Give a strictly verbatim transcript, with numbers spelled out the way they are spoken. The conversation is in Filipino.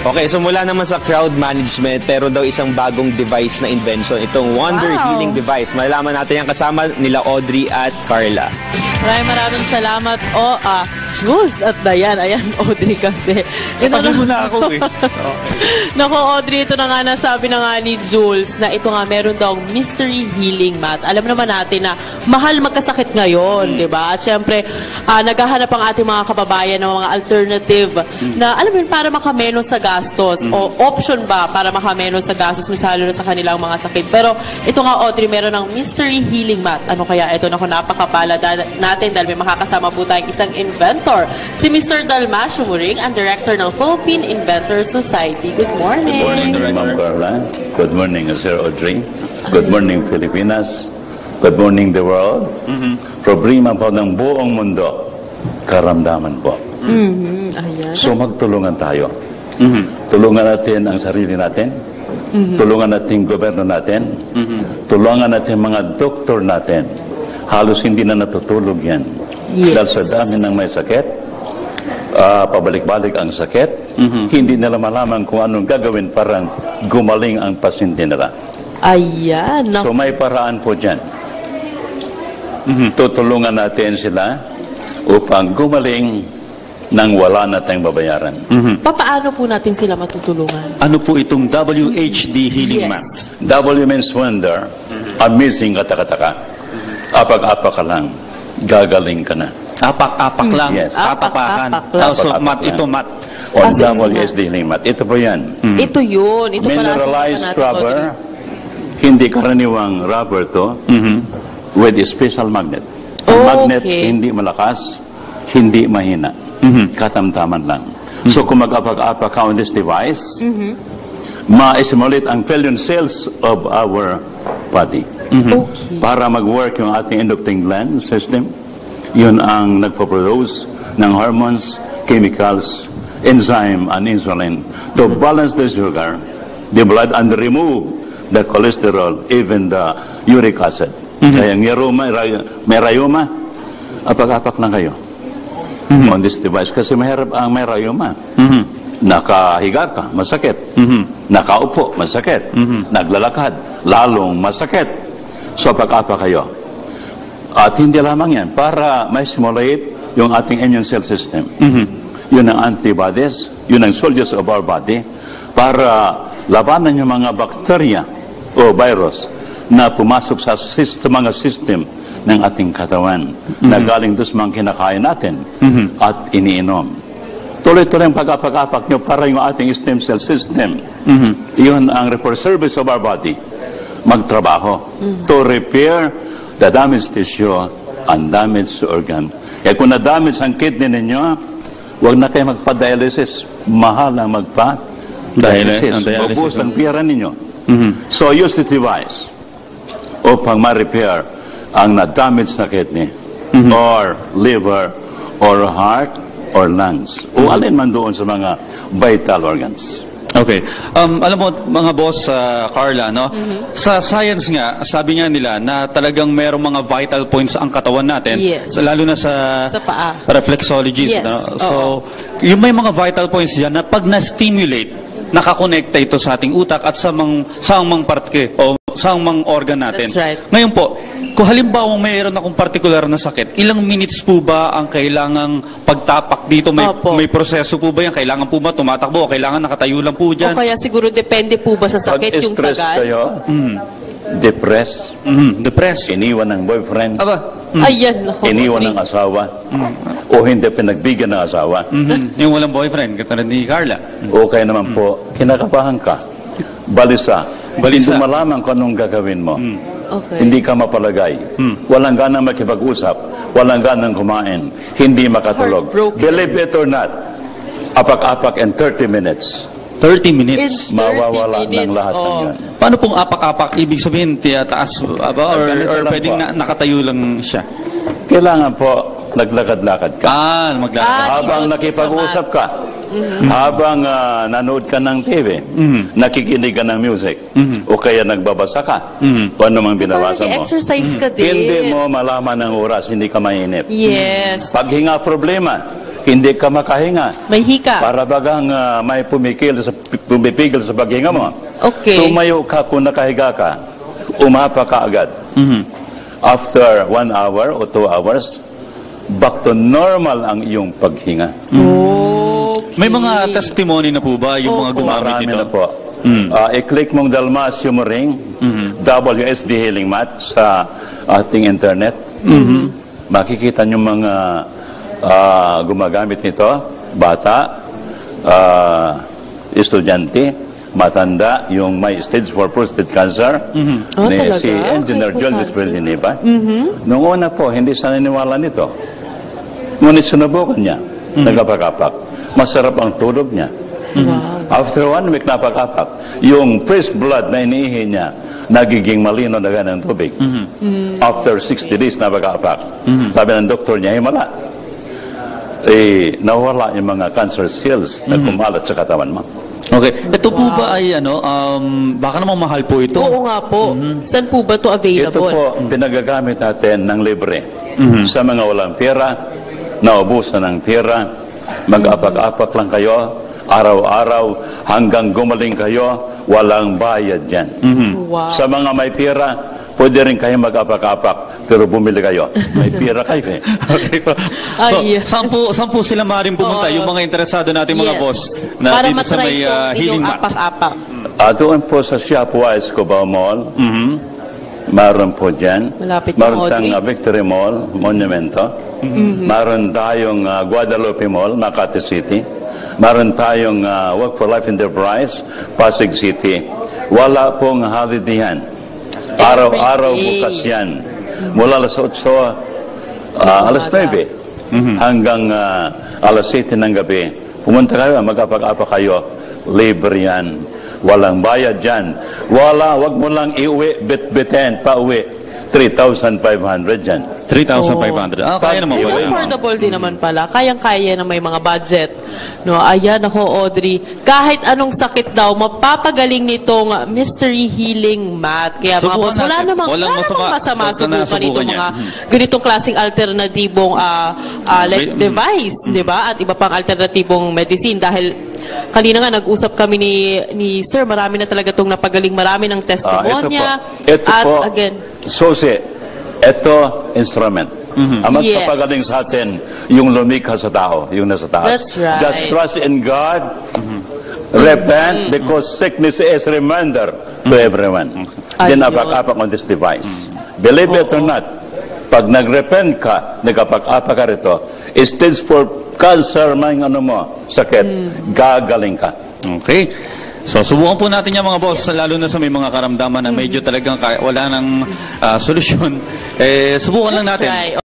Okay, so mula naman sa crowd management, pero daw isang bagong device na invention, itong Wonder Wow. Healing Device. Malalaman natin yan kasama nila Audrey at Carla. Maraming maraming salamat. O, ah, Jules at Dayan. Ayan, Audrey kasi. Kapagin mo na ako eh. Okay. Naku, Audrey, ito na nga nasabi na nga ni Jules na ito nga meron daw mystery healing mat. Alam naman natin na mahal magkasakit ngayon, Mm. di ba? At syempre, ah, naghahanap ang ating mga kababayan ng mga alternative Mm. na, alam mo yun, para makamenos sa gastos Mm. o option ba para makamenos sa gastos, misalo na sa kanilang mga sakit. Pero ito nga, Audrey, meron ng mystery healing mat. Ano kaya ito? Naku, napakapala natin dahil may makakasama po tayong isang inventor. Si Mister Dalmasio Muring, ang director ng Philippine Inventor Society. Good morning. Good morning, Ma'am Carla. Good morning, Sir Audrey. Good morning, Pilipinas. Good morning, the world. Mm-hmm. Problema po ng buong mundo, karamdaman po. Mm-hmm. Ayan. So magtulungan tayo. Mm-hmm. Tulungan natin ang sarili natin. Mm-hmm. Tulungan natin gobyerno natin. Mm-hmm. Tulungan natin mga doktor natin. Halos hindi na natutulog yan. Yes. Dahil sa dami ng may sakit, uh, pabalik-balik ang sakit, mm-hmm. hindi nila malaman kung anong gagawin para gumaling ang pasyente nila. Ayan. No. So may paraan po dyan. Mm-hmm. Tutulungan natin sila upang gumaling nang wala na tayong babayaran. Mm-hmm. Papaano po natin sila matutulungan? Ano po itong W H D Healing Mat? Yes. W means wonder, mm-hmm. amazing katakataka. Apak-apak ka lang, gagaling ka na. Apak-apak lang. Yes. Apak-apakan. Apak-apak lang. Oh, so, Apak-apak mat, lang. ito mat. On Ah, sige, W sige. H D Healing Mat. Ito po yan. Mm. Ito yun. Ito pala Mineralized natin, rubber, Audrey. hindi karaniwang rubber to, Mm-hmm. with a special magnet. Ang Oh, magnet okay. hindi malakas, hindi mahina. Mm-hmm. Katamtaman lang. So kung mag-apak-apak ka on this device, Mm-hmm. ma-simulate ang billion cells of our body. Okay. Para mag-work yung ating endocrine gland system, yun ang nagpo-produce ng hormones, chemicals, enzyme, and insulin to balance the sugar, the blood, and remove the cholesterol, even the uric acid. Mm-hmm. Kaya may rayuma, may rayuma, apak-apak lang kayo Mm-hmm. on this device. Kasi mahirap ang may rayuma. Mm-hmm. Nakahiga ka, masakit. Mm-hmm. Nakaupo, masakit. Mm-hmm. Naglalakad, lalong masakit. So pag-apa kayo. At hindi lamang yan, para may simulate yung ating immune cell system. Mm-hmm. Yun ang antibodies, yun ang soldiers of our body, para labanan yung mga bakterya o virus na pumasok sa system, mga system ng ating katawan, mm-hmm. na galing doon sa mga kinakain natin, mm-hmm. at iniinom. Tuloy-tuloy ang pag-apak-apak nyo para yung ating stem cell system, mm-hmm. yun ang repair service of our body, magtrabaho mm-hmm. to repair the damaged tissue and damaged organ. Kaya kung na-damage ang kidney ninyo, huwag na kayo magpa-dialysis. Mahal ang magpa-dialysis. Dialysis. Ubus ang pera ninyo. Mm-hmm. So use the device upang ma-repair ang na-damage na kidney, mm-hmm. or liver, or heart, or lungs. O Mm-hmm. alin man doon sa mga vital organs. Okay. Um, alam mo, mga boss, uh, Carla, no? Mm-hmm. Sa science nga, sabi nga nila na talagang merong mga vital points ang katawan natin. Yes. So, lalo na sa, Sa paa. reflexologies. Yes. No? Oo. So, yung may mga vital points dyan na pag na-stimulate, nakakonekta ito sa ating utak at sa mang, sa mang partke o sa mang organ natin. That's right. Ngayon po, kung halimbawa mayroon akong particular na sakit, ilang minutes po ba ang kailangang pagtapak dito? May, Opo. may proseso po ba yan? Kailangan po ba tumatakbo? O kailangan nakatayo lang po O dyan? kaya siguro depende po ba sa sakit yung Pag-stress tagal? kayo, Mm. depressed, Mm, depressed. iniwan ng boyfriend, Aba. Mm. Ayan, naku. iniwan ng asawa, o hindi pinagbigyan ng asawa, Mhm. Yung walang boyfriend, katulad ni Carla. o kaya naman po, kinakabahan ka, balisa, Balisa. hindi mo malaman kung anong gagawin mo. Okay. Hindi ka mapalagay. Walang ganang makipag-usap. Walang ganang kumain. Hindi makatulog. Heartbroken. Believe it or not, apak-apak in thirty minutes. thirty minutes. In thirty Mawawala ng minutes, lahat ng oh. yan. Paano pong apak-apak? Ibig sabihin, tiyataas aba, or, Ganito or lang pwedeng po. na, nakatayo lang siya? Kailangan po, naglakad-lakad ka. Ah, maglalakad. Ah, Habang dito nakipag-usap sa ka, habang ah, nanood ka ng T V, nakikinig ka ng music, o kaya nagbabasa ka, o ano mang So, parang binabasa mo. exercise ka din. Hindi mo malaman ng oras, hindi ka mainip. Yes. Paghinga problema, hindi ka makahinga. May hika. Para bagang ah, may pumikil sa, pumipigil sa paghinga mo. Okay. Tumayo ka kung nakahiga ka, umapa ka agad. Mhm. After one hour o two hours, back to normal ang iyong paghinga. Okay. May mga testimony na po ba yung mga Opo. gumamit Marami nito? na po. Mm. Ah, i-click mong Dalmasio Ring, W S D Healing Mat sa ating internet. Makikita nyo mga ah, gumagamit nito, bata, ah, estudyante, matanda, yung may stage four prostate cancer, Oh, ni talaga? si Engineer May Joldis cancer. Villaniba. Noong una po, hindi siya naniniwala nito. Ngunit sinubukan niya, nagapak-apak. Masarap ang tulog niya. Wow. After one week napag-apak, yung fresh blood na iniihi niya, nagiging malino na ganang tubig. After sixty days napag-apak, sabi ng doktor niya, himala. Eh, nawala yung mga cancer cells na kumalat sa katawan mo. Okay. Ito po ba ay ano, um, baka namang mahal po ito? Oo nga po. Saan po ba ito Ito available? po, pinagagamit natin ng libre. Sa mga walang pera, naubusan ng pera, mag-apak-apak lang kayo, araw-araw, hanggang gumaling kayo, walang bayad dyan. Wow. Sa mga may pera, pwede rin kayo mag-apak-apak, pero bumili kayo. May pera kayo eh. Okay po. So, Ay. saan po, saan po sila maaaring pumunta? Oo. Yung mga interesado natin mga Yes. boss na Para dito sa matry may itong uh, healing inyong mat. apak-apak. Ah, doon po sa Siapua Escobar Mall, Maroon po dyan. Malapit Maroon yung tayong Audrey. uh, Victory Mall, Monumento. Maroon tayong uh, Guadalupe Mall, Makati City. Maroon tayong uh, Work for Life Enterprise, Pasig City. Wala pong holiday yan. Araw-araw Every day. bukas yan. Mula alas otso, uh, alas nuebe, hanggang uh, alas siyete ng gabi. Pumunta kayo, mag-apak-apak kayo. Libre yan. Walang bayad dyan. Wala, wag mo lang iuwi, bit-bitin, pa-uwi. three thousand five hundred dyan. three thousand five hundred. Ah, kaya naman It's po yan. affordable din naman pala. Kayang-kaya na may mga budget. No, ayan ako, Audrey. Kahit anong sakit daw, mapapagaling nitong mystery healing mat. Kaya mga Subukan boss, wala natin. namang, Walang wala namang masama. masama Subukan na, subukan subukan itong yan. mga ganitong klaseng alternatibong ah, ah, like Mm. device, di ba? At iba pang alternatibong medicine dahil kanina nga nag-usap kami ni ni Sir, marami na talaga itong napagaling, marami ng Ah, testimonya. ito po. Ito at po, again, susi. Ito, instrument. Ang Yes. magpapagaling sa atin, yung lumikha sa tao, yung nasa taas. That's right. Just trust in God. Repent because sickness is reminder to everyone. Then Ayun. apak-apak on this device. Believe it or not, pag nag-repent ka, nag-apak-apak ka rito, stage four cancer, may ano mo, sakit, gagaling ka. Okay. So, subukan po natin yan mga boss, lalo na sa may mga karamdaman na medyo talagang kaya, wala nang ah, solusyon. Eh, subukan lang let's natin. try.